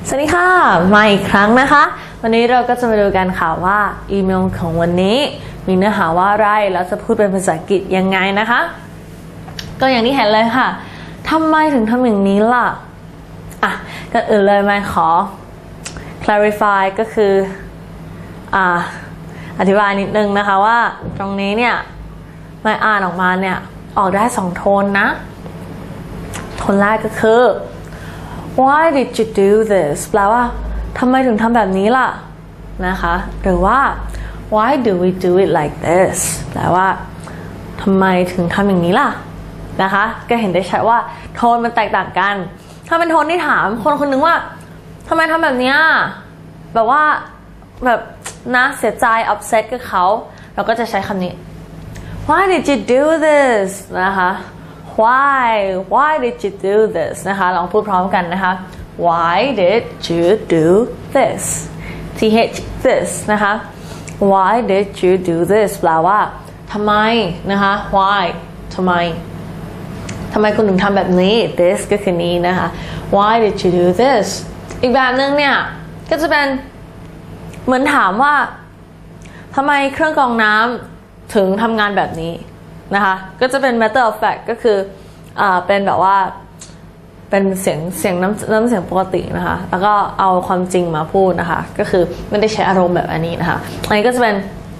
สวัสดีค่ะมาอีกครั้งนะคะวันนี้เราก็จะมาดูกันค่ะว่าอีเมลของวันนี้มีเนื้อหาว่าอะไรแล้วจะพูดเป็นภาษาอังกฤษยังไงนะคะก็อย่างที่เห็นเลยค่ะทำไมถึงทำอย่างนี้ล่ะก่อนอื่นเลยมาขอ clarify ก็คืออธิบายนิดนึงนะคะว่าตรงนี้เนี่ยมาอ่านออกมาเนี่ยออกได้2โทนนะโทนแรกก็คือ Why did you do this แปลว่าทำไมถึงทำแบบนี้ล่ะนะคะหรือว่า Why do we do it like this แปลว่าทำไมถึงทำอย่างนี้ล่ะนะคะก็เห็นได้ชัดว่าโทนมันแตกต่างกันถ้าเป็นโทนที่ถามคนคนนึงว่าทำไมทำแบบนี้แบบว่าแบบนะเสียใจ upset กับเขาเราก็จะใช้คำนี้ Why did you do this นะคะ Why did you do this นะคะลองพูดพร้อมกันนะคะ Why did you do this this นะคะ Why did you do this แปลว่าทำไมนะคะ Why ทำไมคุณถึงทำแบบนี้ this ก็คือนี้นะคะ Why did you do this อีกแบบนึงเนี่ยก็จะเป็นเหมือนถามว่าทำไมเครื่องกรองน้ำถึงทำงานแบบนี้นะคะก็จะเป็น matter of fact ก็คือเป็นแบบว่าเป็นเสียงน้ำเสียงปกตินะคะแล้วก็เอาความจริงมาพูดนะคะก็คือไม่ได้ใช้อารมณ์แบบอันนี้นะคะอันนี้ก็จะเป็น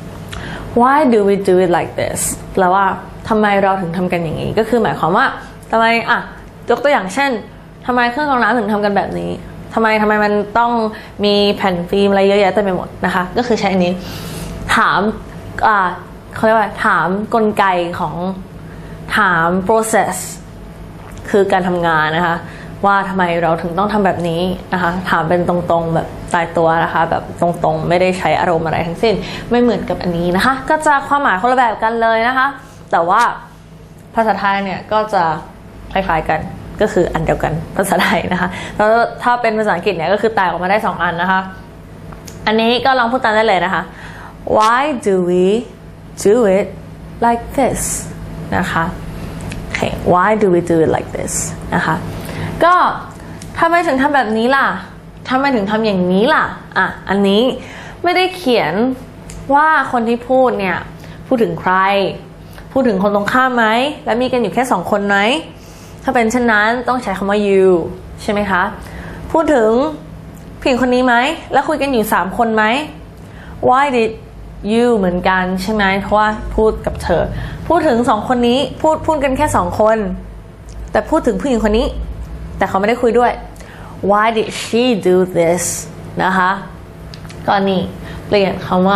why do we do it like this แปลว่าทำไมเราถึงทำกันอย่างนี้ก็คือหมายความว่าทำไมยกตัวอย่างเช่นทำไมเครื่องกรองน้ำถึงทำกันแบบนี้ทำไมมันต้องมีแผ่นฟิล์มอะไรเยอะแยะเต็มไปหมดนะคะก็คือใช้อันนี้ถามเขาเรียกว่าถามกลไกของถาม process คือการทำงานนะคะว่าทำไมเราถึงต้องทำแบบนี้นะคะถามเป็นตรงๆแบบตายตัวนะคะแบบตรงๆไม่ได้ใช้อารมณ์อะไรทั้งสิ้นไม่เหมือนกับอันนี้นะคะก็จะความหมายคนละแบบกันเลยนะคะแต่ว่าภาษาไทยเนี่ยก็จะคล้ายๆกันก็คืออันเดียวกันภาษาไทยนะคะแล้วถ้าเป็นภาษาอังกฤษเนี่ยก็คือแตกออกมาได้2อันนะคะอันนี้ก็ลองพูดตามได้เลยนะคะ Why do we do it like this นะคะ Okay Why do we do it like this นะคะก็ทำไมถึงทำแบบนี้ล่ะทำไมถึงทำอย่างนี้ล่ะอันนี้ไม่ได้เขียนว่าคนที่พูดเนี่ยพูดถึงใครพูดถึงคนตรงข้ามไหมและมีกันอยู่แค่2คนไหมถ้าเป็นเช่นนั้นต้องใช้คำว่า you ใช่ไหมคะพูดถึงผู้หญิงคนนี้ไหมแล้วคุยกันอยู่3คนไหม Why did you เหมือนกันใช่ไหมเพราะว่าพูดกับเธอพูดถึง2คนนี้พูดกันแค่2คนแต่พูดถึงผู้หญิงคนนี้แต่เขาไม่ได้คุยด้วย Why did she do this นะคะก็นี่เปลี่ยนคำว่า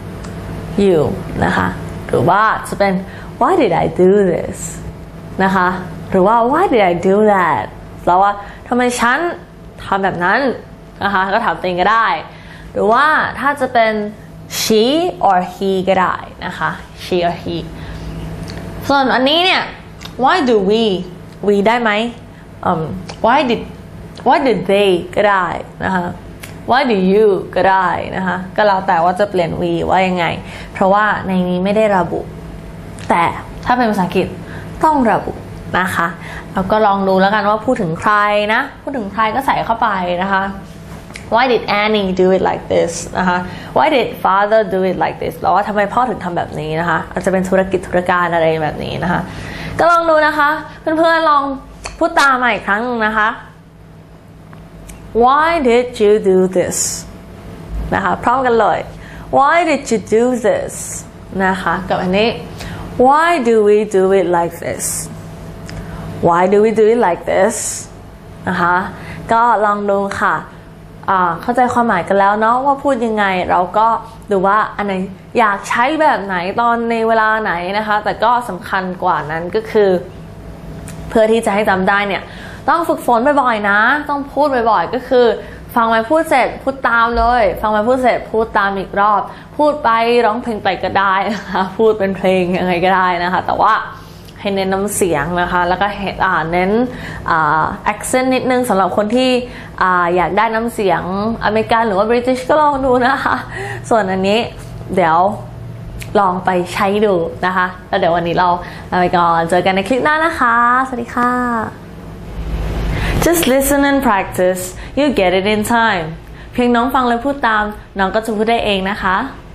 you นะคะหรือว่าจะเป็น Why did I do this นะคะหรือว่า Why did I do that แปลว่าทำไมฉันทำแบบนั้นนะคะก็ถามตัวเองก็ได้หรือว่าถ้าจะเป็น she or he ก็ได้นะคะ she or he ส่วนอันนี้เนี่ย why do we ได้ไหมwhy did they ก็ได้นะคะ why do you ก็ได้นะคะก็แล้วแต่ว่าจะเปลี่ยน we ว่ายังไงเพราะว่าในนี้ไม่ได้ระบุแต่ถ้าเป็นภาษาอังกฤษต้องระบุนะคะแล้วก็ลองดูแล้วกันว่าพูดถึงใครนะพูดถึงใครก็ใส่เข้าไปนะคะ Why did Annie do it like this นะคะ Why did father do it like this แล้วว่าทำไมพ่อถึงทำแบบนี้นะคะอาจจะเป็นธุรการอะไรแบบนี้นะคะก็ลองดูนะคะเพื่อนๆลองพูดตามมาอีกครั้งนึงนะคะ Why did you do this นะคะพร้อมกันเลย Why did you do this นะคะกับอันนี้ Why do we do it like this Why do we do it like this นะคะก็ลองดูค่ะเข้าใจความหมายกันแล้วเนาะว่าพูดยังไงเราก็ดูว่าอันไหนอยากใช้แบบไหนตอนในเวลาไหนนะคะแต่ก็สำคัญกว่านั้นก็คือเพื่อที่จะให้จำได้เนี่ยต้องฝึกฝนบ่อยๆนะต้องพูดบ่อยๆก็คือฟังไปพูดเสร็จพูดตามเลยฟังไปพูดเสร็จพูดตามอีกรอบพูดไปร้องเพลงไปก็ได้นะคะพูดเป็นเพลงยังไงก็ได้นะคะแต่ว่าให้เน้นน้ำเสียงนะคะแล้วก็เน้นaccent นิดนึงสำหรับคนที่อยากได้น้ำเสียงอเมริกันหรือว่า British ก็ลองดูนะคะส่วนอันนี้เดี๋ยวลองไปใช้ดูนะคะแล้วเดี๋ยววันนี้เราไปก่อนเจอกันในคลิปหน้านะคะสวัสดีค่ะ Just listen and practice. You get it in time. เพียงน้องฟังและพูดตามน้องก็จะพูดได้เองนะคะ